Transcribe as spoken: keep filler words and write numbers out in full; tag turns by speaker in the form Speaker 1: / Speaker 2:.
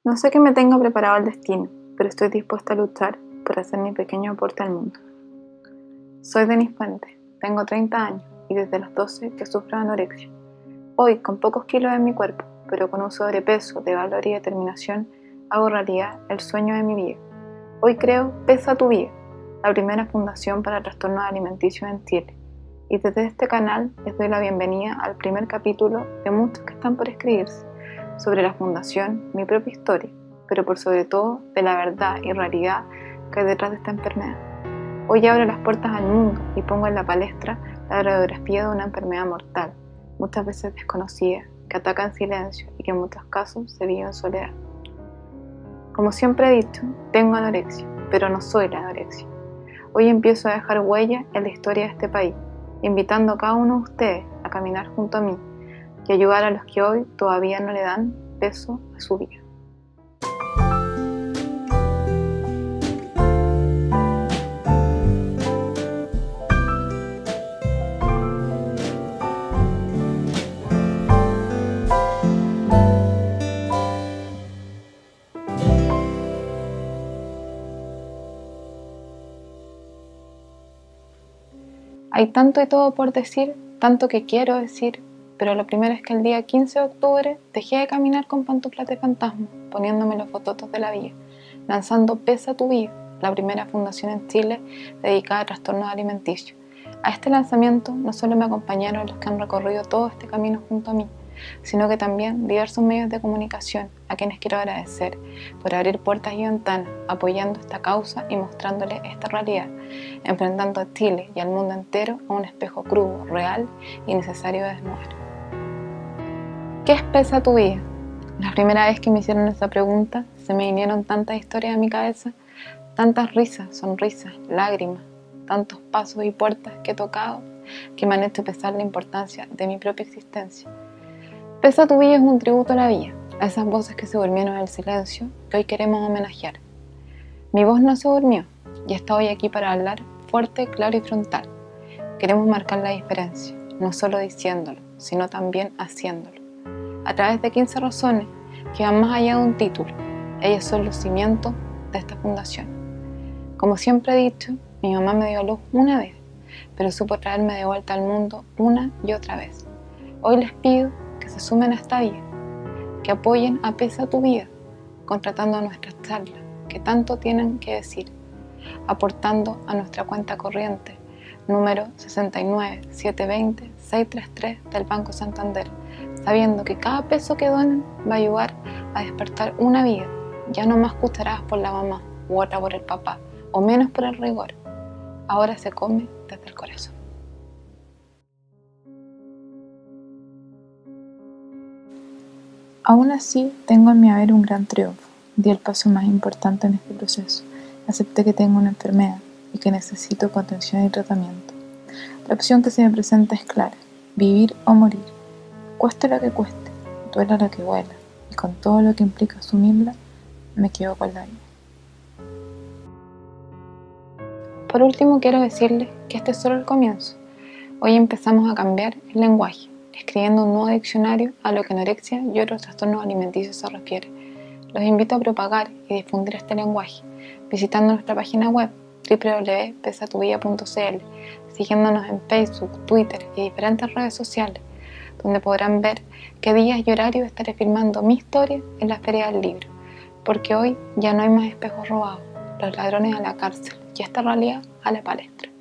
Speaker 1: No sé qué me tenga preparado el destino, pero estoy dispuesta a luchar por hacer mi pequeño aporte al mundo. Soy Denis Fuentes, tengo treinta años y desde los doce que sufro de anorexia. Hoy, con pocos kilos en mi cuerpo, pero con un sobrepeso de valor y determinación, hago realidad el sueño de mi vida. Hoy creo Pesa tu Vida, la primera fundación para trastornos alimenticios en Chile. Y desde este canal les doy la bienvenida al primer capítulo de muchos que están por escribirse, sobre la fundación, mi propia historia, pero por sobre todo de la verdad y realidad que hay detrás de esta enfermedad. Hoy abro las puertas al mundo y pongo en la palestra la radiografía de una enfermedad mortal, muchas veces desconocida, que ataca en silencio y que en muchos casos se vive en soledad. Como siempre he dicho, tengo anorexia, pero no soy la anorexia. Hoy empiezo a dejar huella en la historia de este país, invitando a cada uno de ustedes a caminar junto a mí y ayudar a los que hoy todavía no le dan peso a su vida. Hay tanto y todo por decir, tanto que quiero decir, pero lo primero es que el día quince de octubre dejé de caminar con pantuflas de fantasma, poniéndome los fototos de la vida, lanzando Pesa tu Vida, la primera fundación en Chile dedicada a trastornos alimenticios. A este lanzamiento no solo me acompañaron los que han recorrido todo este camino junto a mí, sino que también diversos medios de comunicación a quienes quiero agradecer por abrir puertas y ventanas, apoyando esta causa y mostrándoles esta realidad, enfrentando a Chile y al mundo entero a un espejo crudo, real y necesario de desnudar. ¿Qué es Pesa tu Vida? La primera vez que me hicieron esa pregunta se me vinieron tantas historias a mi cabeza, tantas risas, sonrisas, lágrimas, tantos pasos y puertas que he tocado que me han hecho pesar la importancia de mi propia existencia. Pesa tu Vida es un tributo a la vida, a esas voces que se durmieron en el silencio que hoy queremos homenajear. Mi voz no se durmió y está hoy aquí para hablar fuerte, claro y frontal. Queremos marcar la diferencia, no solo diciéndolo, sino también haciéndolo. A través de quince razones que van más allá de un título. Ellas son los cimientos de esta fundación. Como siempre he dicho, mi mamá me dio a luz una vez, pero supo traerme de vuelta al mundo una y otra vez. Hoy les pido que se sumen a esta vía, que apoyen a Pesa tu Vida, contratando a nuestras charlas, que tanto tienen que decir, aportando a nuestra cuenta corriente, número sesenta y nueve, setecientos veinte, seiscientos treinta y tres del Banco Santander, sabiendo que cada peso que donen va a ayudar a despertar una vida, ya no más cucharadas por la mamá u otra por el papá, o menos por el rigor. Ahora se come desde el corazón.
Speaker 2: Aún así, tengo en mi haber un gran triunfo. Di el paso más importante en este proceso. Acepté que tengo una enfermedad y que necesito contención y tratamiento. La opción que se me presenta es clara: vivir o morir. Cueste lo que cueste, duela lo que duela, y con todo lo que implica asumirla, me quedo con la vida.
Speaker 1: Por último, quiero decirles que este es solo el comienzo. Hoy empezamos a cambiar el lenguaje, escribiendo un nuevo diccionario a lo que anorexia y otros trastornos alimenticios se refiere. Los invito a propagar y difundir este lenguaje, visitando nuestra página web doble u doble u doble u punto pesa tu vida punto c l, siguiéndonos en Facebook, Twitter y diferentes redes sociales, donde podrán ver qué días y horarios estaré filmando mi historia en la Feria del Libro, porque hoy ya no hay más espejos robados, los ladrones a la cárcel y esta realidad a la palestra.